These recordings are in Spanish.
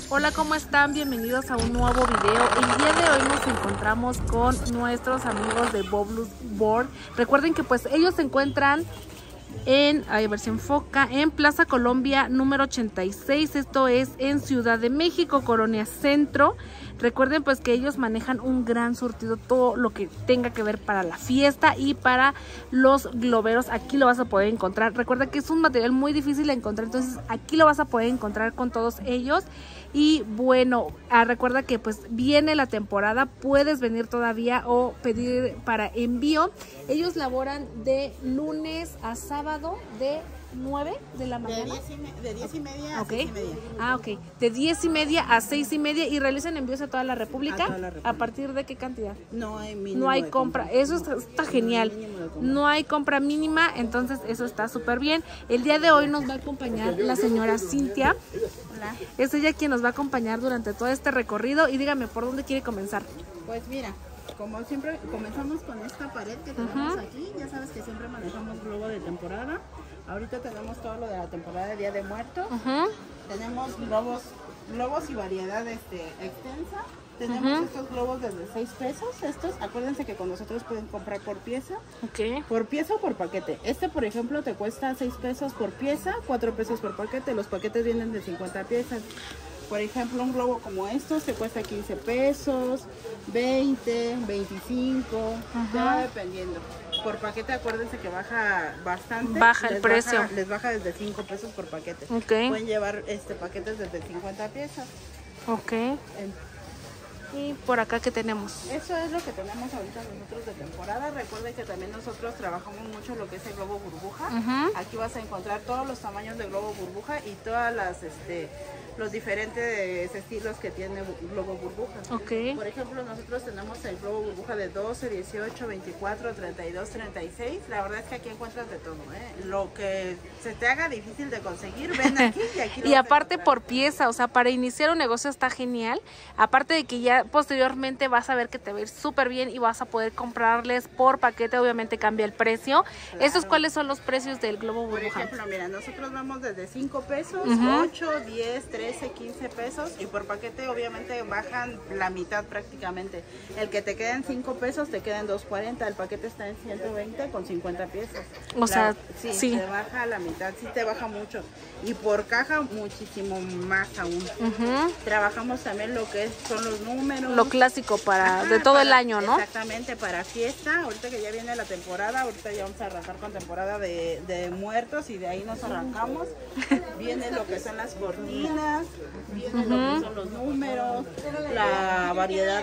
Hola, ¿cómo están? Bienvenidos a un nuevo video. El día de hoy nos encontramos con nuestros amigos de Boblu's Board. Recuerden que pues ellos se encuentran en, a ver si enfoca, en Plaza Colombia número 86. Esto es en Ciudad de México, Colonia Centro. Recuerden pues que ellos manejan un gran surtido, todo lo que tenga que ver para la fiesta y para los globeros. Aquí lo vas a poder encontrar. Recuerda que es un material muy difícil de encontrar, entonces aquí lo vas a poder encontrar con todos ellos. Y bueno, recuerda que pues viene la temporada, puedes venir todavía o pedir para envío. Ellos laboran de lunes a sábado de 9 de la mañana. De 10 y media a Okay. 6 y media. Ok. De 10 y media a 6 y media y realizan envíos a toda la República. A toda la República. ¿A partir de qué cantidad? No hay mínimo. No hay de compra. Eso está genial. No hay compra mínima, entonces eso está súper bien. El día de hoy nos va a acompañar la señora Cintia. Hola. Es ella quien nos va a acompañar durante todo este recorrido. Y dígame, ¿por dónde quiere comenzar? Pues mira, como siempre comenzamos con esta pared que tenemos aquí. Ya sabes que siempre manejamos globo de temporada. Ahorita tenemos todo lo de la temporada de Día de Muertos. Tenemos globos y variedad extensa. Tenemos estos globos desde 6 pesos. Estos, acuérdense que con nosotros pueden comprar por pieza. Ok. Por pieza o por paquete. Este, por ejemplo, te cuesta 6 pesos por pieza, 4 pesos por paquete. Los paquetes vienen de 50 piezas. Por ejemplo, un globo como estos te cuesta 15 pesos, 20, 25, ya va dependiendo. Por paquete, acuérdense que baja bastante. Baja el precio. Les baja desde 5 pesos por paquete. Ok. Pueden llevar paquetes desde 50 piezas. Ok. Y por acá, ¿qué tenemos? Eso es lo que tenemos ahorita nosotros de temporada. Recuerden que también nosotros trabajamos mucho lo que es el globo burbuja. Aquí vas a encontrar todos los tamaños de globo burbuja y todas las los diferentes estilos que tiene globo burbuja. Ok. Por ejemplo, nosotros tenemos el globo burbuja de 12, 18, 24, 32, 36. La verdad es que aquí encuentras de todo, ¿eh? Lo que se te haga difícil de conseguir, ven aquí y aquí lo Y vas a aparte encontrar. por pieza, o sea, para iniciar un negocio está genial. Aparte de que ya posteriormente vas a ver que te va a ir súper bien y vas a poder comprarles por paquete, obviamente cambia el precio. Claro. ¿Estos cuáles son los precios del globo Por burbuja? ejemplo, mira, nosotros vamos desde 5 pesos, 8, 10, 13, 15 pesos y por paquete obviamente bajan la mitad prácticamente. El que te queda en 5 pesos te queda en 2.40, el paquete está en 120 con 50 piezas. O sea, sí. te baja la mitad, sí te baja mucho. Y por caja muchísimo más aún. Trabajamos también lo que son los números. Lo clásico de todo el año, ¿no? Exactamente, para fiesta, ahorita que ya viene la temporada, ahorita ya vamos a arrancar con temporada de muertos y de ahí nos arrancamos. Viene lo que son las cortinas, viene lo que son los números, la variedad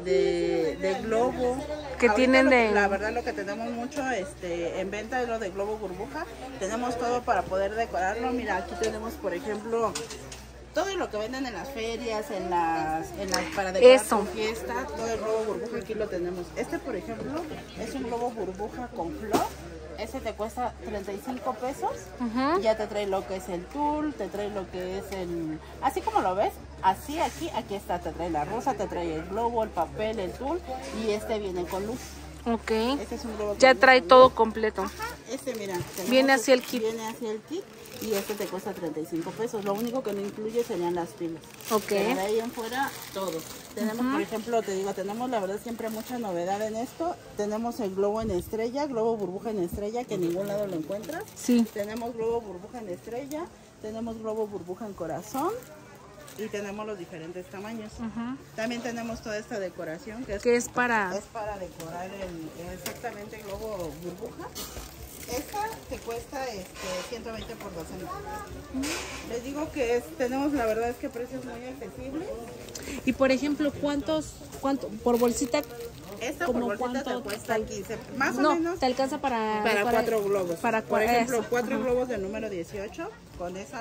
de globo. Que tienen La verdad lo que tenemos mucho en venta es lo de globo burbuja. Tenemos todo para poder decorarlo. Mira, aquí tenemos por ejemplo todo lo que venden en las ferias, para decorar tu fiesta, todo el globo burbuja aquí lo tenemos. Este, por ejemplo, es un globo burbuja con flor. Ese te cuesta 35 pesos. Ya te trae lo que es el tul, te trae lo que es así como lo ves, así aquí está, te trae la rosa, te trae el globo, el papel, el tul y viene con luz. Ok. Este es un globo ya trae todo completo. Mira, viene así el kit. Viene así el kit y te cuesta 35 pesos. Lo único que no incluye serían las pilas. Ok. Pero de ahí en fuera, todo. Tenemos, por ejemplo, te digo, tenemos la verdad siempre mucha novedad en esto. Tenemos el globo en estrella, globo burbuja en estrella, que en ningún lado lo encuentras. Sí. Tenemos globo burbuja en estrella, tenemos globo burbuja en corazón. Y tenemos los diferentes tamaños. También tenemos toda esta decoración que es para decorar exactamente el globo burbuja. Esta te cuesta 120 por docena. Les digo que tenemos, la verdad es que precios muy accesibles. Y por ejemplo, ¿cuánto por bolsita? Esta por bolsita te cuesta 15, más o menos. Te alcanza para 4 globos. Por ejemplo, 4 globos. globos del número 18 con esa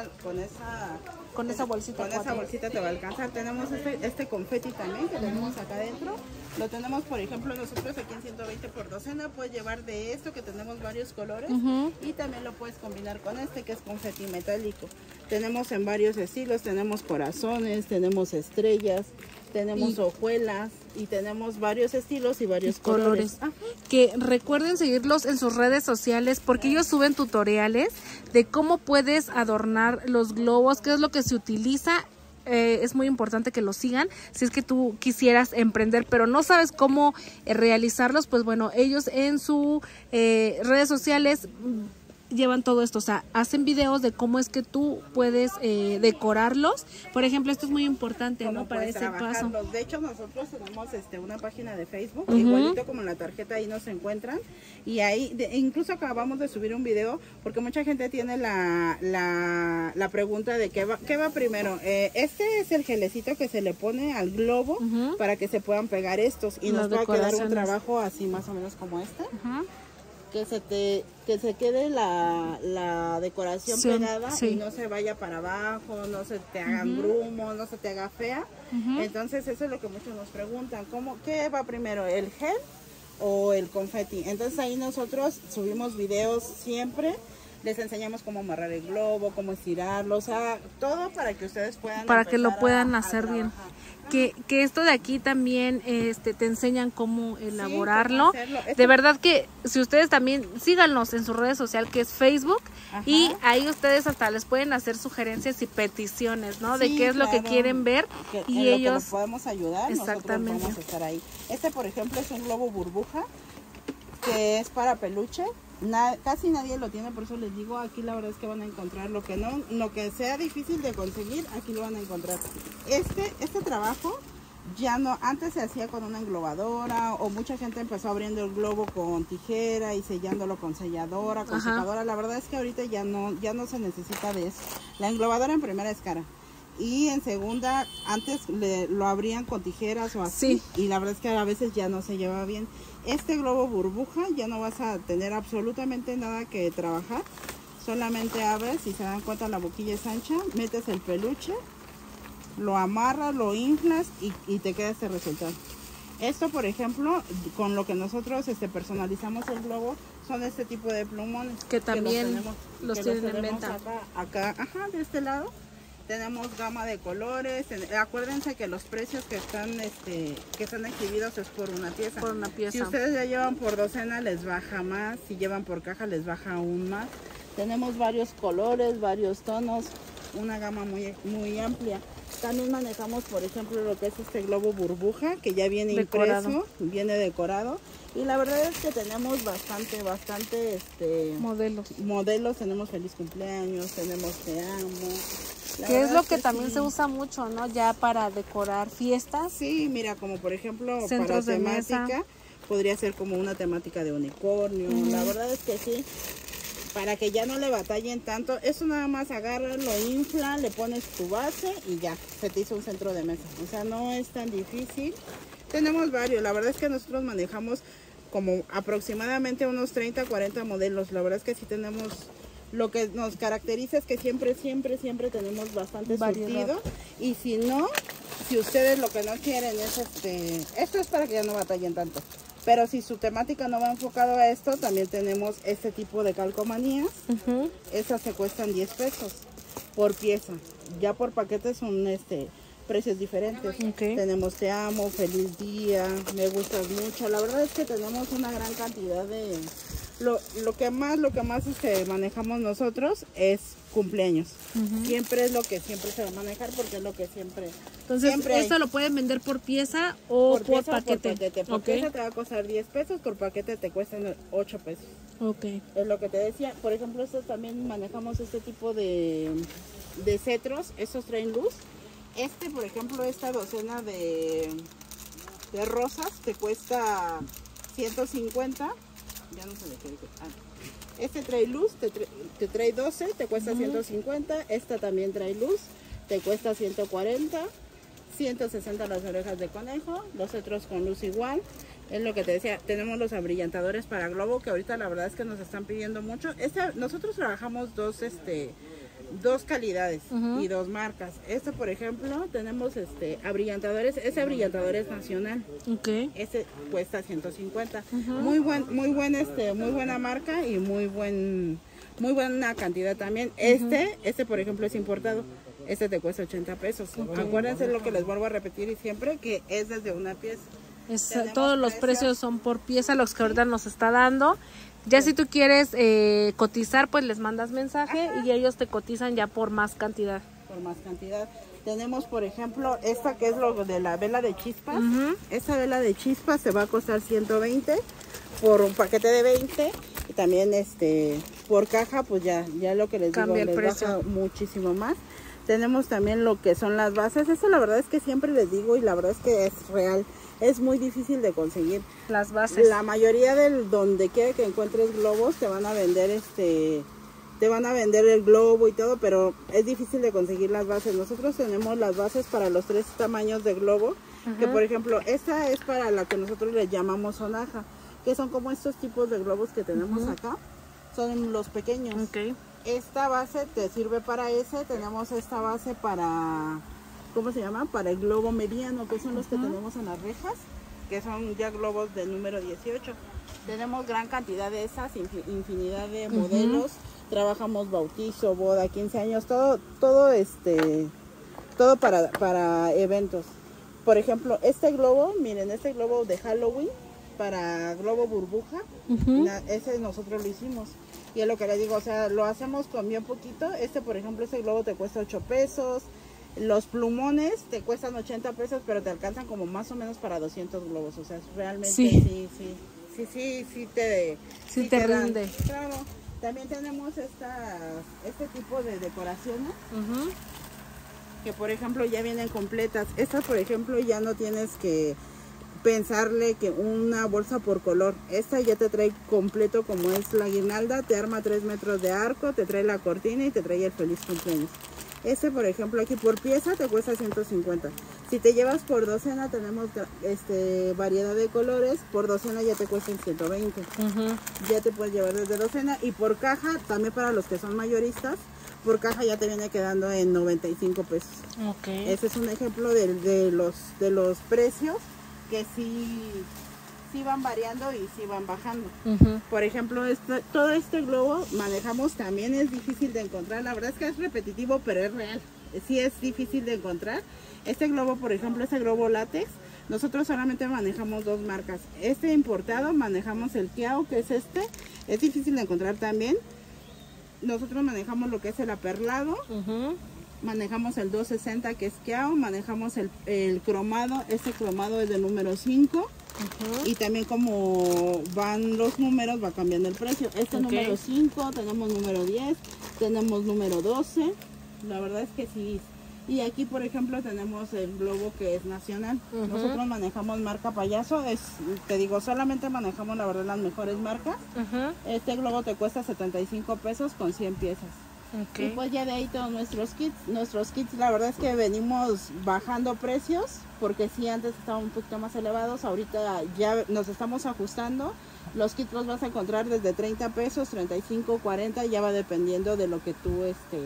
bolsita te va a alcanzar. Tenemos este confeti también que tenemos acá adentro. Lo tenemos, por ejemplo, nosotros aquí en 120 por docena. Puedes llevar de esto que tenemos varios colores y también lo puedes combinar con que es confeti metálico. Tenemos en varios estilos, tenemos corazones, tenemos estrellas, tenemos hojuelas y tenemos varios estilos y varios colores. Que recuerden seguirlos en sus redes sociales porque ellos suben tutoriales de cómo puedes adornar los globos, qué es lo que se utiliza es muy importante que los sigan. Si es que tú quisieras emprender, pero no sabes cómo realizarlos, pues bueno, ellos en sus redes sociales llevan todo esto, o sea, hacen videos de cómo es que tú puedes decorarlos. Por ejemplo, esto es muy importante, ¿no? Para ese paso. De hecho, nosotros tenemos una página de Facebook, igualito como la tarjeta, ahí nos encuentran. Y ahí, incluso acabamos de subir un video, porque mucha gente tiene la pregunta de qué va primero. Este es el gelecito que se le pone al globo para que se puedan pegar estos. Y nos va a quedar un trabajo así más o menos como este. Que se quede la decoración pegada y no se vaya para abajo, no se te hagan grumos, no se te haga fea. Entonces eso es lo que muchos nos preguntan, ¿qué va primero, el gel o el confeti? Entonces ahí nosotros subimos videos siempre, les enseñamos cómo amarrar el globo, cómo estirarlo, o sea, todo para que ustedes puedan para que lo puedan hacer bien. Que esto de aquí también te enseñan cómo elaborarlo. De verdad que si ustedes también síganos en su red social, que es Facebook, y ahí ustedes hasta les pueden hacer sugerencias y peticiones, ¿no? De qué es lo que quieren ver y ellos los podemos ayudar. Exactamente. Nosotros vamos a estar ahí. Por ejemplo, es un globo burbuja que es para peluche. Casi nadie lo tiene, por eso les digo, aquí la verdad es que van a encontrar lo que sea difícil de conseguir, aquí lo van a encontrar. Este trabajo ya no, antes se hacía con una englobadora, o mucha gente empezó abriendo el globo con tijera y sellándolo con selladora, con secadora. La verdad es que ahorita ya no se necesita de eso. La englobadora en primera es cara. Y en segunda, antes lo abrían con tijeras o así, y la verdad es que a veces ya no se lleva bien. Este globo burbuja ya no vas a tener absolutamente nada que trabajar, solamente abres, y se dan cuenta la boquilla es ancha, metes el peluche, lo amarras, lo inflas y te queda este resultado. Esto, por ejemplo, con lo que nosotros personalizamos el globo, son este tipo de plumones. Que también los tienen en venta. Acá, de este lado. Tenemos gama de colores. Acuérdense que los precios que están exhibidos es por una pieza. Por una pieza. Si ustedes ya llevan por docena, les baja más. Si llevan por caja, les baja aún más. Tenemos varios colores, varios tonos, una gama muy, muy amplia. También manejamos, por ejemplo, lo que es este globo burbuja, que ya viene impreso, viene decorado. Y la verdad es que tenemos bastante modelos. Tenemos feliz cumpleaños, tenemos te amo. Que es lo que también se usa mucho, ¿no? Ya para decorar fiestas. Sí, mira, como por ejemplo, centros para de temática, mesa. podría ser como una temática de unicornio. La verdad es que sí, para que ya no le batallen tanto. Eso nada más agarras, lo infla, le pones tu base y ya, se te hizo un centro de mesa. O sea, no es tan difícil. Tenemos varios, la verdad es que nosotros manejamos como aproximadamente unos 30, 40 modelos. La verdad es que sí tenemos, lo que nos caracteriza es que siempre tenemos bastante surtido. Y si no, si ustedes lo que no quieren es esto es para que ya no batallen tanto. Pero si su temática no va enfocado a esto, también tenemos este tipo de calcomanías. Esas se cuestan 10 pesos por pieza. Ya por paquete son precios diferentes. Tenemos te amo, feliz día, me gustas mucho. La verdad es que tenemos una gran cantidad de... Lo que más manejamos nosotros es cumpleaños. Siempre es lo que siempre se va a manejar, porque es lo que siempre... Entonces, ¿esto lo pueden vender por pieza o por paquete? Por pieza te va a costar 10 pesos, por paquete te cuestan 8 pesos. Es lo que te decía. Por ejemplo, estos también manejamos este tipo de cetros. Estos traen luz. Por ejemplo, esta docena de rosas te cuesta 150. Ya no se le quiere. Este trae luz, te trae 12, te cuesta 150. Esta también trae luz, te cuesta 140. 160 las orejas de conejo. Los otros con luz igual. Es lo que te decía, tenemos los abrillantadores para globo, que ahorita la verdad es que nos están pidiendo mucho. Nosotros trabajamos dos calidades y dos marcas. Por ejemplo, tenemos abrillantadores. Ese abrillantador es nacional. Ese cuesta 150. Muy buena marca y muy buena cantidad también. Por ejemplo, es importado. Te cuesta 80 pesos. Acuérdense lo que les vuelvo a repetir y siempre, que es desde una pieza. Todos los precios son por pieza, los que ahorita nos está dando. Ya si tú quieres cotizar, pues les mandas mensaje y ellos te cotizan ya por más cantidad. Tenemos, por ejemplo, esta que es lo de la vela de chispas. Esta vela de chispas se va a costar 120 por un paquete de 20. Y también por caja, pues ya lo que les digo, les baja muchísimo más. Tenemos también lo que son las bases. Eso la verdad es que siempre les digo y la verdad es que es real. Es muy difícil de conseguir. Las bases. La mayoría del donde quiera que encuentres globos te van a vender te van a vender el globo y todo, pero es difícil de conseguir las bases. Nosotros tenemos las bases para los 3 tamaños de globo, que por ejemplo, esta es para la que nosotros le llamamos sonaja, que son como estos tipos de globos que tenemos acá, son los pequeños. Esta base te sirve para ese, tenemos esta base para, ¿cómo se llama? Para el globo mediano, que son los que tenemos en las rejas, que son ya globos del número 18. Tenemos gran cantidad de esas, infinidad de modelos. Trabajamos bautizo, boda, 15 años, todo para eventos. Por ejemplo, este globo, miren, este globo de Halloween para globo burbuja, ese nosotros lo hicimos. Y es lo que les digo, o sea, lo hacemos con bien poquito. Por ejemplo, este globo te cuesta 8 pesos. Los plumones te cuestan 80 pesos, pero te alcanzan como más o menos para 200 globos. O sea, realmente sí te rinde. Claro. También tenemos este tipo de decoraciones que por ejemplo ya vienen completas. Estas por ejemplo ya no tienes que pensarle que una bolsa por color. Esta ya te trae completo como es la guirnalda, te arma 3 metros de arco, te trae la cortina y te trae el feliz cumpleaños. Por ejemplo aquí por pieza te cuesta 150. Si te llevas por docena tenemos variedad de colores, por docena ya te cuesta 120. Ya te puedes llevar desde docena y por caja, también para los que son mayoristas, por caja ya te viene quedando en 95 pesos. Ese es un ejemplo de los precios que sí van variando y sí van bajando. Por ejemplo, todo este globo manejamos también, es difícil de encontrar. La verdad es que es repetitivo, pero es real. Sí es difícil de encontrar. Este globo, por ejemplo, este globo látex, nosotros solamente manejamos 2 marcas. Este importado manejamos el Kiao, que es es difícil de encontrar también. Nosotros manejamos lo que es el aperlado. Manejamos el 260 que es Kiao, manejamos el cromado, este cromado es de número 5. Y también como van los números va cambiando el precio. Número 5, tenemos número 10, tenemos número 12. La verdad es que sí. Y aquí por ejemplo tenemos el globo que es nacional. Nosotros manejamos marca Payaso. Te digo, solamente manejamos la verdad las mejores marcas. Este globo te cuesta 75 pesos con 100 piezas. Y pues ya de ahí todos nuestros kits, la verdad es que venimos bajando precios, porque sí antes estaban un poquito más elevados, ahorita ya nos estamos ajustando. Los kits los vas a encontrar desde 30 pesos, 35, 40, ya va dependiendo de lo que tú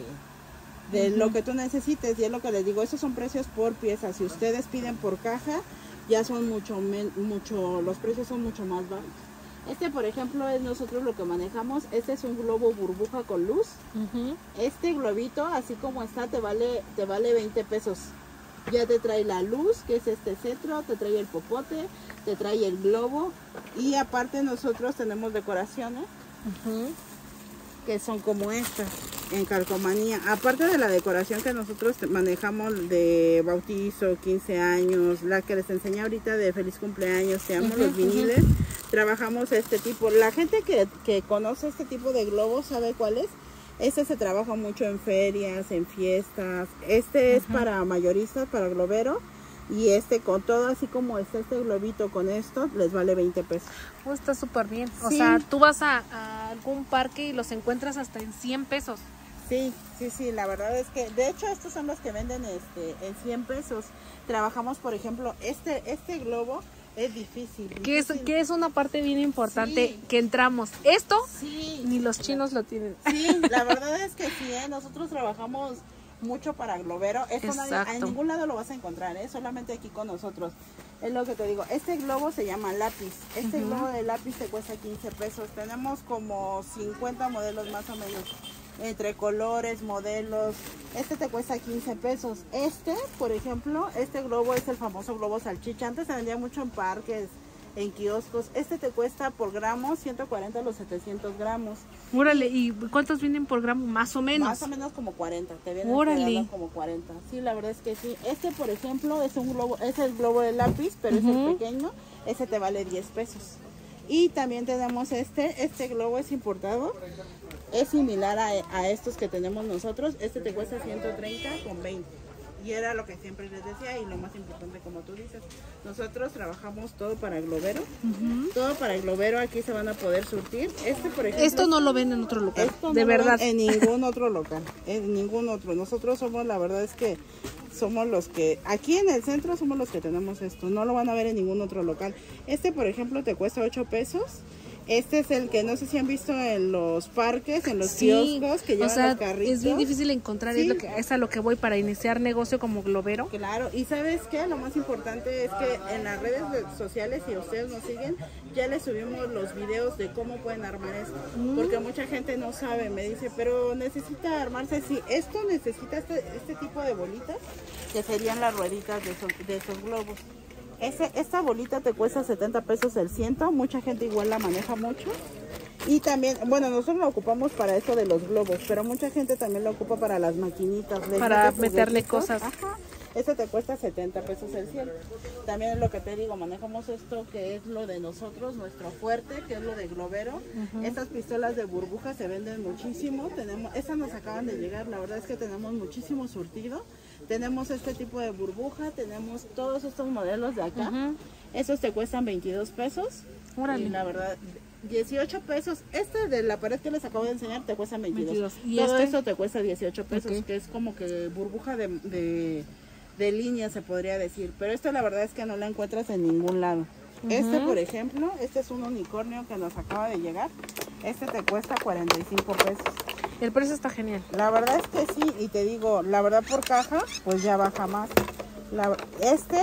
lo que tú necesites. Y es lo que les digo, esos son precios por pieza. Si ustedes piden por caja, ya son los precios son mucho más bajos. Por ejemplo, es nosotros lo que manejamos. Este es un globo burbuja con luz. Este globito, así como está, te vale 20 pesos. Ya te trae la luz, que es este cetro, te trae el popote, te trae el globo. Y aparte nosotros tenemos decoraciones que son como estas, en calcomanía. Aparte de la decoración que nosotros manejamos de bautizo, 15 años, la que les enseñé ahorita de feliz cumpleaños, te amo, los viniles. Trabajamos este tipo. La gente que conoce este tipo de globos sabe cuál es. Se trabaja mucho en ferias, en fiestas. Es para mayoristas, para globero. Y con todo así como está este globito con esto, les vale 20 pesos. Está súper bien. O sea, tú vas a algún parque y los encuentras hasta en 100 pesos. Sí, la verdad es que, de hecho, estos son los que venden en 100 pesos. Trabajamos, por ejemplo, este globo. Es difícil. Que es una parte bien importante que entramos. Esto ni los chinos lo tienen. Sí, la verdad es que sí, nosotros trabajamos mucho para globero. Esto en ningún lado lo vas a encontrar, solamente aquí con nosotros. Es lo que te digo. Este globo se llama lápiz. Globo de lápiz te cuesta 15 pesos. Tenemos como 50 modelos más o menos. Entre colores, modelos. Te cuesta 15 pesos. Por ejemplo, este globo es el famoso globo salchicha. Antes se vendía mucho en parques, en kioscos. Este te cuesta por gramo 140 los 700 gramos. Órale, ¿y cuántos vienen por gramo? Más o menos. Más o menos como 40, te vienen Órale. como 40. Sí, la verdad es que sí. Este, por ejemplo, es un globo, es el globo de lápiz, pero es el pequeño. Ese te vale 10 pesos. Y también tenemos este globo es importado. Es similar a estos que tenemos nosotros. Este te cuesta 130 con 20. Y era lo que siempre les decía, y lo más importante, como tú dices, nosotros trabajamos todo para globero. Todo para el globero, aquí se van a poder surtir. Este, por ejemplo, Esto no lo ven en otro lugar, esto de no verdad. lo ven en ningún otro local, en ningún otro. Nosotros somos, la verdad es que somos los que, aquí en el centro somos los que tenemos esto. No lo van a ver en ningún otro local. Este, por ejemplo, te cuesta 8 pesos. Este es el que no sé si han visto en los parques, en los kioscos que llevan los carritos. Es bien difícil encontrar, Sí. es a lo que voy para iniciar negocio como globero. Claro, y ¿sabes qué? Lo más importante es que en las redes sociales, si ustedes nos siguen, ya les subimos los videos de cómo pueden armar esto. Porque mucha gente no sabe, me dice, pero necesita armarse. Sí, esto necesita este tipo de bolitas, que serían las rueditas de esos globos. Esta bolita te cuesta 70 pesos el ciento, mucha gente igual la maneja mucho. Y también, bueno, nosotros la ocupamos para eso de los globos, pero mucha gente también la ocupa para las maquinitas. Para meterle cosas. Ajá. Este te cuesta 70 pesos el ciento. También es lo que te digo, manejamos esto que es lo de nosotros, nuestro fuerte, que es lo de globero. Estas pistolas de burbuja se venden muchísimo. Estas nos acaban de llegar, la verdad es que tenemos muchísimo surtido. Tenemos este tipo de burbuja, tenemos todos estos modelos de acá. Esos te cuestan 22 pesos. Órale. Y la verdad, 18 pesos. Este de la pared que les acabo de enseñar te cuesta 22. ¿Y todo este? eso te cuesta 18 pesos, Ok. que es como que burbuja de línea, se podría decir. Pero esto la verdad es que no la encuentras en ningún lado. Este, por ejemplo, este es un unicornio que nos acaba de llegar. Este te cuesta 45 pesos. El precio está genial. La verdad es que sí, y te digo, la verdad por caja, pues ya baja más. Este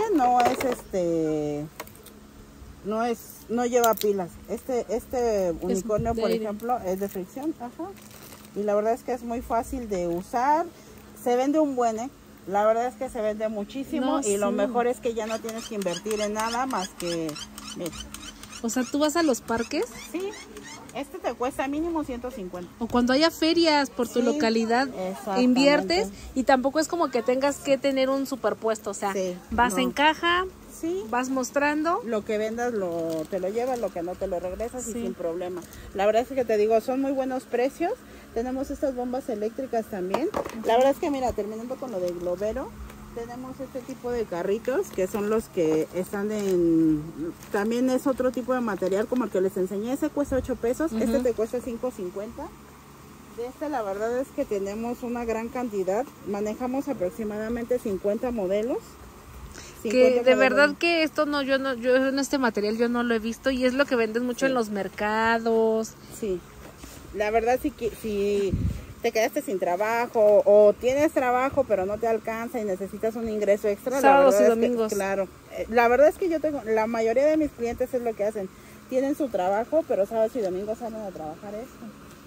no lleva pilas. Este unicornio, por aire. ejemplo, es de fricción, ajá. Y la verdad es que es muy fácil de usar. Se vende un buen, La verdad es que se vende muchísimo, No, y lo sí. mejor es que ya no tienes que invertir en nada más que, mira, O sea, tú vas a los parques sí, este te cuesta mínimo 150. o cuando haya ferias por tu Sí, localidad, exactamente. inviertes y tampoco es como que tengas que tener un superpuesto. O sea, Sí, vas no. en caja, Sí. vas mostrando. Lo que vendas te lo llevas, lo que no te lo regresas, y Sí. sin problema. La verdad es que te digo, son muy buenos precios. Tenemos estas bombas eléctricas también. La verdad es que mira, terminando con lo de globero, tenemos este tipo de carritos que son los que están también es otro tipo de material como el que les enseñé. Ese cuesta 8 pesos, este te cuesta 5.50. De este la verdad es que tenemos una gran cantidad. Manejamos aproximadamente 50 modelos. Que de verdad que esto yo en este material yo no lo he visto, y es lo que venden mucho en los mercados. Sí, la verdad si te quedaste sin trabajo o tienes trabajo pero no te alcanza y necesitas un ingreso extra, Sábados la y verdad domingos. es que, claro, la verdad es que yo tengo, la mayoría de mis clientes es lo que hacen, tienen su trabajo pero sábados y domingos salen a trabajar esto.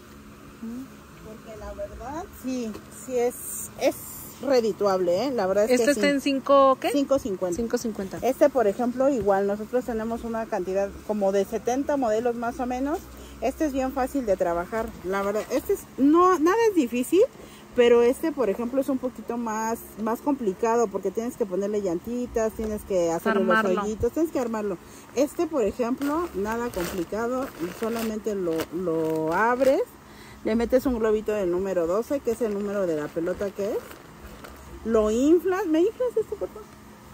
Porque la verdad sí es redituable, la verdad es Este que está sí. en 5, ¿qué? 5.50. 5.50. Este, por ejemplo, igual nosotros tenemos una cantidad como de 70 modelos más o menos. Este es bien fácil de trabajar, la verdad. Nada es difícil, pero por ejemplo, es un poquito más complicado porque tienes que ponerle llantitas, tienes que hacerle los hoyitos, tienes que armarlo. Por ejemplo, nada complicado, solamente lo abres, le metes un globito del número 12, que es el número de la pelota que es. Lo inflas, ¿me inflas esto, por favor?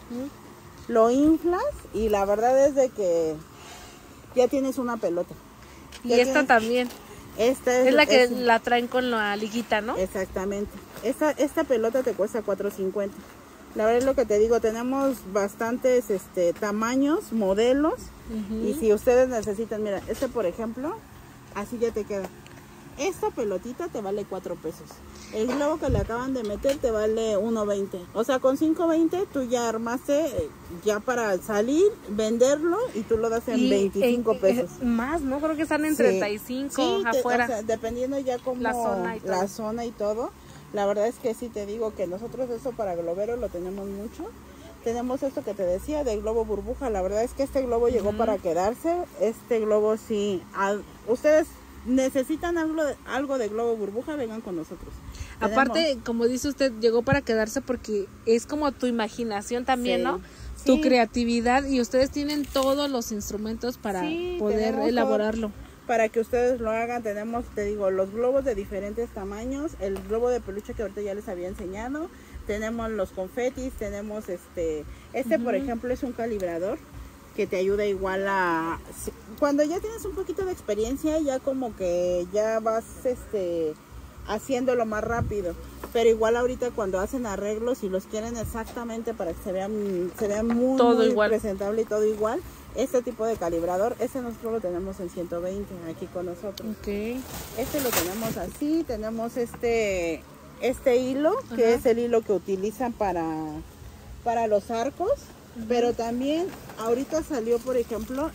Lo inflas y la verdad es de que ya tienes una pelota. Y esta también. Esta es la que la traen con la liguita, ¿no? Exactamente. Esta pelota te cuesta 4.50. La verdad es lo que te digo, tenemos bastantes tamaños, modelos. Y si ustedes necesitan, mira, por ejemplo, así ya te queda. Esta pelotita te vale 4 pesos. El globo que le acaban de meter te vale 1.20. O sea, con 5.20 tú ya armaste ya para salir, venderlo, y tú lo das en 25 pesos. Más, ¿no? Creo que están en Sí. 35 Sí, afuera. O sea, dependiendo ya como la zona y todo. La verdad es que sí te digo que nosotros eso para globero lo tenemos mucho. Tenemos esto que te decía del globo burbuja. La verdad es que este globo llegó para quedarse. Este globo sí. Ustedes necesitan algo de globo burbuja, vengan con nosotros. Aparte, como dice usted, llegó para quedarse porque es como tu imaginación también, Sí, ¿no? sí. Tu creatividad, y ustedes tienen todos los instrumentos para poder elaborarlo. Para que ustedes lo hagan, tenemos, te digo, los globos de diferentes tamaños, el globo de peluche que ahorita ya les había enseñado, tenemos los confetis, tenemos por ejemplo es un calibrador que te ayuda igual a, cuando ya tienes un poquito de experiencia, ya como que ya vas haciéndolo más rápido, pero igual ahorita cuando hacen arreglos y los quieren exactamente para que se vean muy, todo muy igual, presentable y todo igual, este tipo de calibrador, nosotros lo tenemos en 120 aquí con nosotros. Okay. Lo tenemos así, tenemos este hilo, que es el hilo que utilizan para los arcos, pero también ahorita salió, por ejemplo,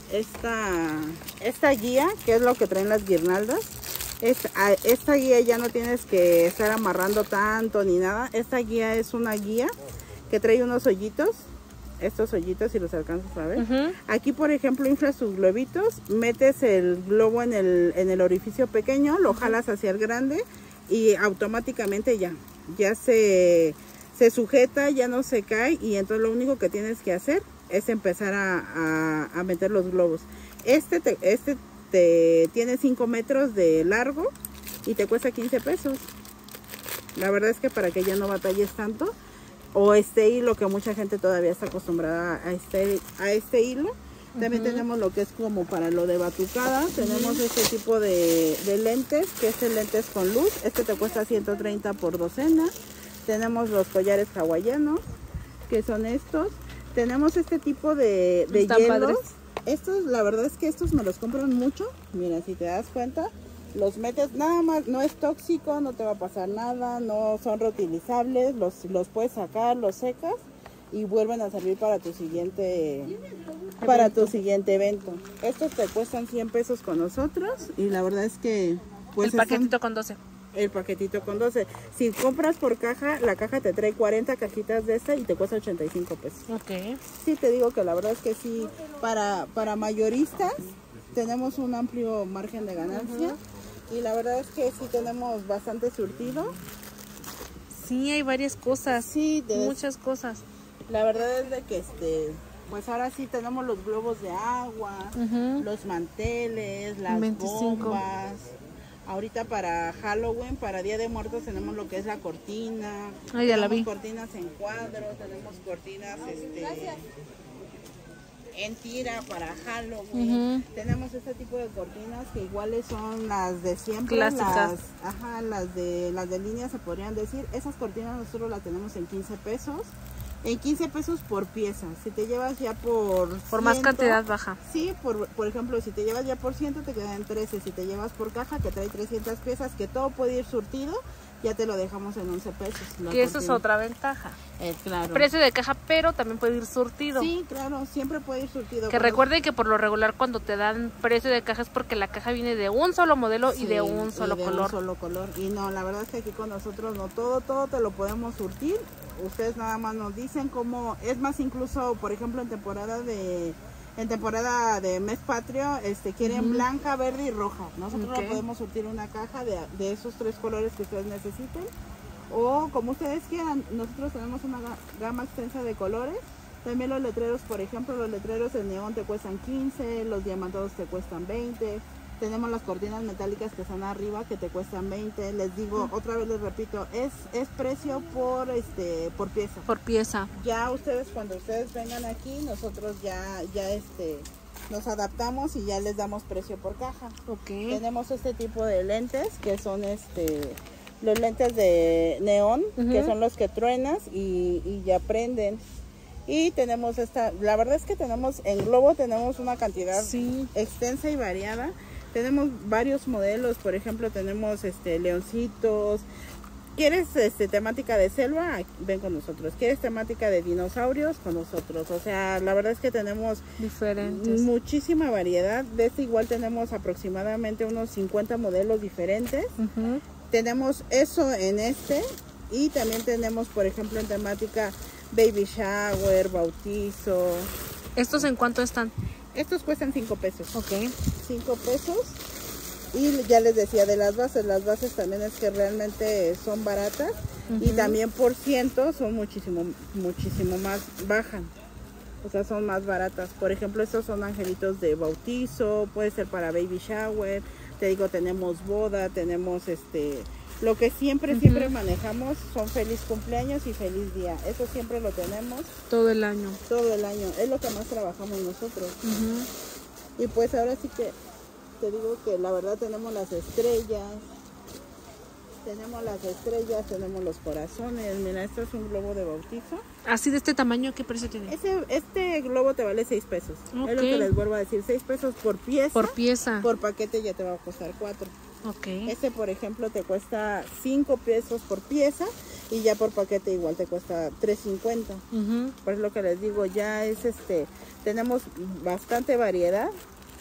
esta guía, que es lo que traen las guirnaldas. Esta guía ya no tienes que estar amarrando tanto ni nada. Esta guía es una guía que trae unos hoyitos. Estos hoyitos, si los alcanzas a ver. Aquí, por ejemplo, inflas tus globitos, metes el globo en el orificio pequeño, lo jalas hacia el grande y automáticamente ya se sujeta, ya no se cae, y entonces lo único que tienes que hacer es empezar a meter los globos. Este tiene 5 metros de largo y te cuesta 15 pesos. La verdad es que para que ya no batalles tanto. O hilo, que mucha gente todavía está acostumbrada a este hilo. También tenemos lo que es como para lo de batucada. Tenemos este tipo de lentes, que es el lentes con luz. Te cuesta 130 por docena. Tenemos los collares hawaianos, que son estos. Tenemos este tipo de hielos. Padres. Estos, la verdad es que estos me los compran mucho. Mira, si te das cuenta, los metes, nada más, no es tóxico, no te va a pasar nada, no son reutilizables, los puedes sacar, los secas y vuelven a servir para tu siguiente evento. Estos te cuestan 100 pesos con nosotros, y la verdad es que pues el paquetito con 12. El paquetito con 12. Si compras por caja, la caja te trae 40 cajitas de y te cuesta 85 pesos. Ok. Sí, te digo que la verdad es que sí, para mayoristas tenemos un amplio margen de ganancia. Y la verdad es que sí tenemos bastante surtido. Sí, hay varias cosas. Sí, muchas cosas. La verdad es de que pues ahora sí tenemos los globos de agua, los manteles, las 25 bombas. Ahorita para Halloween, para Día de Muertos, tenemos lo que es la cortina. Ah, ya la vi. Tenemos cortinas en cuadro, tenemos cortinas en tira para Halloween. Tenemos este tipo de cortinas que iguales son las de siempre, clásicas. Las de línea, se podrían decir. Esas cortinas nosotros las tenemos en 15 pesos. En 15 pesos por pieza. Si te llevas ya por más cantidad baja. Sí, por ejemplo, si te llevas ya por 100 te quedan 13. Si te llevas por caja, que trae 300 piezas, que todo puede ir surtido, ya te lo dejamos en 11 pesos. Que eso es otra ventaja. Claro. Precio de caja, pero también puede ir surtido. Sí, claro, siempre puede ir surtido. Que recuerden que por lo regular cuando te dan precio de caja es porque la caja viene de un solo modelo y de un solo color. Y no, la verdad es que aquí con nosotros no, todo te lo podemos surtir. Ustedes nada más nos dicen cómo, es más, incluso por ejemplo en temporada de mes patrio, quieren blanca, verde y roja. Nosotros le podemos surtir una caja de esos 3 colores que ustedes necesiten, o como ustedes quieran. Nosotros tenemos una gama extensa de colores. También los letreros, por ejemplo, los letreros en neón te cuestan 15, los diamantados te cuestan 20. Tenemos las cortinas metálicas que están arriba, que te cuestan 20. Les digo, otra vez les repito, es precio por pieza. Por pieza. Ya ustedes, cuando ustedes vengan aquí, nosotros ya nos adaptamos y ya les damos precio por caja. Okay. Tenemos este tipo de lentes, que son los lentes de neón, que son los que truenas y ya prenden. Y tenemos la verdad es que tenemos, en globo tenemos una cantidad extensa y variada. Tenemos varios modelos, por ejemplo, tenemos leoncitos. ¿Quieres temática de selva? Ven con nosotros. ¿Quieres temática de dinosaurios? Con nosotros. O sea, la verdad es que tenemos diferentes, muchísima variedad. De igual tenemos aproximadamente unos 50 modelos diferentes. Tenemos eso en y también tenemos, por ejemplo, en temática baby shower, bautizo. ¿Estos en cuánto están? Estos cuestan 5 pesos. Ok. 5 pesos. Y ya les decía de las bases también es que realmente son baratas. Y también por ciento son muchísimo más bajan. O sea, son más baratas. Por ejemplo, estos son angelitos de bautizo, puede ser para baby shower. Te digo, tenemos boda, tenemos lo que siempre manejamos son feliz cumpleaños y feliz día. Eso siempre lo tenemos. Todo el año. Todo el año. Es lo que más trabajamos nosotros. Y pues ahora sí que te digo que la verdad tenemos las estrellas. Tenemos los corazones. Mira, esto es un globo de bautizo. Así de este tamaño, ¿qué precio tiene? Este globo te vale 6 pesos. Okay. Es lo que les vuelvo a decir, 6 pesos por pieza. Por pieza. Por paquete ya te va a costar 4. Ok. Por ejemplo, te cuesta 5 pesos por pieza y ya por paquete igual te cuesta 3.50. Por lo que les digo, ya es tenemos bastante variedad.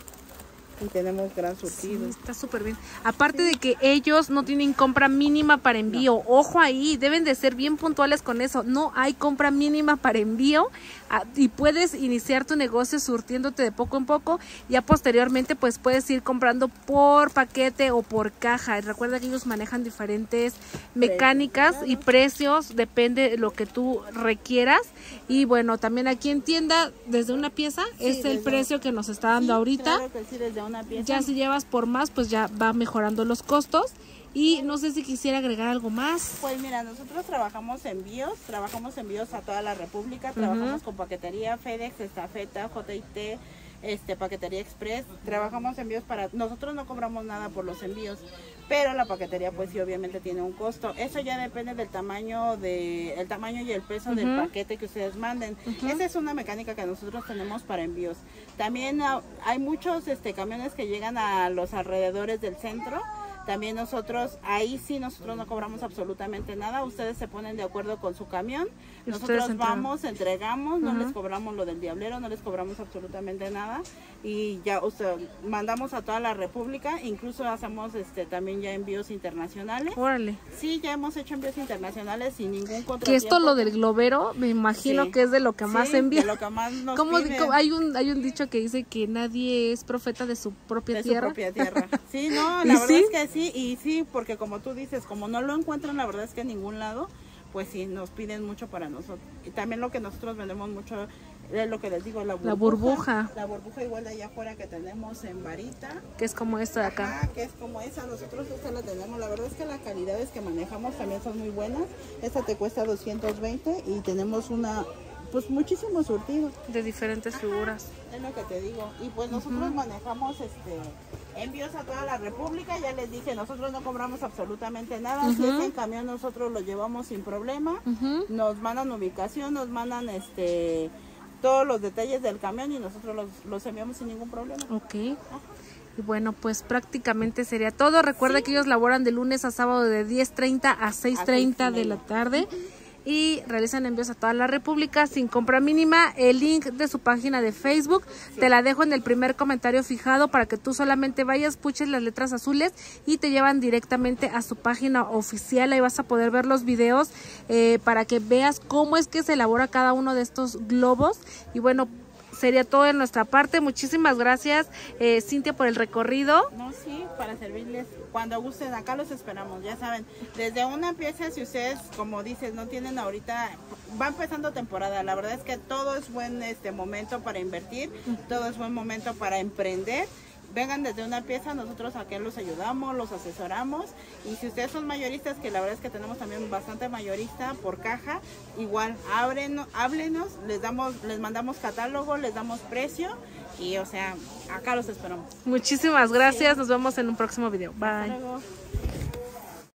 Y tenemos gran surtido. Sí, está súper bien. Aparte de que ellos no tienen compra mínima para envío. No. Ojo ahí, deben de ser bien puntuales con eso. No hay compra mínima para envío y puedes iniciar tu negocio surtiéndote de poco en poco. Ya posteriormente pues puedes ir comprando por paquete o por caja. Recuerda que ellos manejan diferentes mecánicas y precios. Depende de lo que tú requieras. Y bueno, también aquí en tienda, desde una pieza, es el precio que nos está dando ahorita. Claro que sí, desde una pieza. Ya si llevas por más, pues ya va mejorando los costos. Y no sé si quisiera agregar algo más. Pues mira, nosotros trabajamos envíos a toda la República, trabajamos con paquetería, FedEx, Estafeta, JIT, paquetería express, trabajamos envíos nosotros no cobramos nada por los envíos, pero la paquetería pues sí obviamente tiene un costo. Eso ya depende del tamaño y el peso del paquete que ustedes manden. Esa es una mecánica que nosotros tenemos para envíos. También hay muchos camiones que llegan a los alrededores del centro. También nosotros no cobramos absolutamente nada. Ustedes se ponen de acuerdo con su camión. Nosotros vamos, entregamos, no les cobramos lo del diablero, no les cobramos absolutamente nada. Y ya mandamos a toda la República. Incluso hacemos también ya envíos internacionales. Órale. Sí, ya hemos hecho envíos internacionales sin ningún contratiempo. Que esto lo del globero, me imagino que es de lo que más envía. De lo que más nos hay un dicho que dice que nadie es profeta de su propia tierra. Sí, no, la verdad es que sí, y sí, porque como tú dices, como no lo encuentran, la verdad es que en ningún lado, pues sí, nos piden mucho para nosotros. Y también lo que nosotros vendemos mucho es lo que les digo, la burbuja. La burbuja igual de allá afuera que tenemos en varita. Que es como esta de acá. Que es como esa, nosotros esta la tenemos. La verdad es que las calidades que manejamos también son muy buenas. Esta te cuesta 220 y tenemos pues muchísimos surtidos. De diferentes figuras. Es lo que te digo. Y pues nosotros manejamos envíos a toda la República. Ya les dije, nosotros no cobramos absolutamente nada. Si es en camión, nosotros lo llevamos sin problema. Nos mandan ubicación, nos mandan todos los detalles del camión y nosotros los enviamos sin ningún problema. Ok. Y bueno, pues prácticamente sería todo. Recuerda que ellos laboran de lunes a sábado de 10:30 a 6:30 de la tarde. Y realizan envíos a toda la República sin compra mínima. El link de su página de Facebook te la dejo en el primer comentario fijado para que tú solamente vayas, puches las letras azules y te llevan directamente a su página oficial. Ahí vas a poder ver los videos para que veas cómo es que se elabora cada uno de estos globos. Y bueno, sería todo de nuestra parte. Muchísimas gracias, Cintia, por el recorrido. No, sí, para servirles cuando gusten. Acá los esperamos, ya saben. Desde una pieza, si ustedes, como dices, no tienen ahorita, va empezando temporada. La verdad es que todo es buen momento para invertir, todo es buen momento para emprender. Vengan desde una pieza, nosotros aquí los ayudamos, los asesoramos. Y si ustedes son mayoristas, que la verdad es que tenemos también bastante mayorista por caja, igual háblenos, les mandamos catálogo, les damos precio y acá los esperamos. Muchísimas gracias, nos vemos en un próximo video. Bye. Hasta luego.